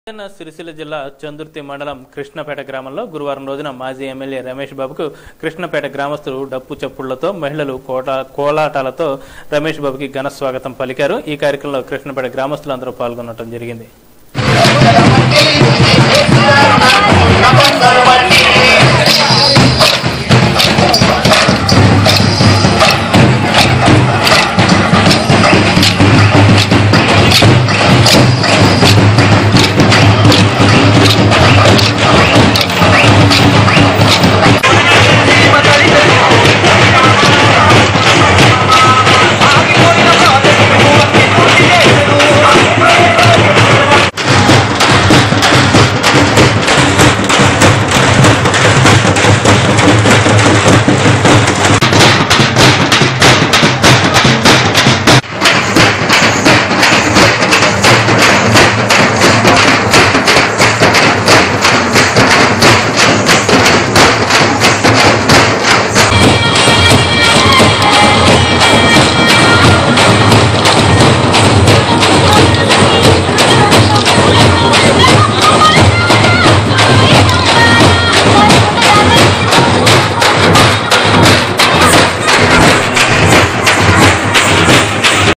సిరిసిల్ల జిల్లా చందుర్తి మండలం కృష్ణపేట గ్రామంలో గురువారం రోజున మాజీ ఎమ్మెల్యే రమేష్ బాబుకు కృష్ణపేట గ్రామస్తులు డప్పు చప్పుళ్లతో మహిళలు కోలాటాలతో రమేష్ బాబుకి ఘన స్వాగతం పలికారు. ఈ కార్యక్రమంలో కృష్ణపేట గ్రామస్తులు అందరూ పాల్గొనడం జరిగింది.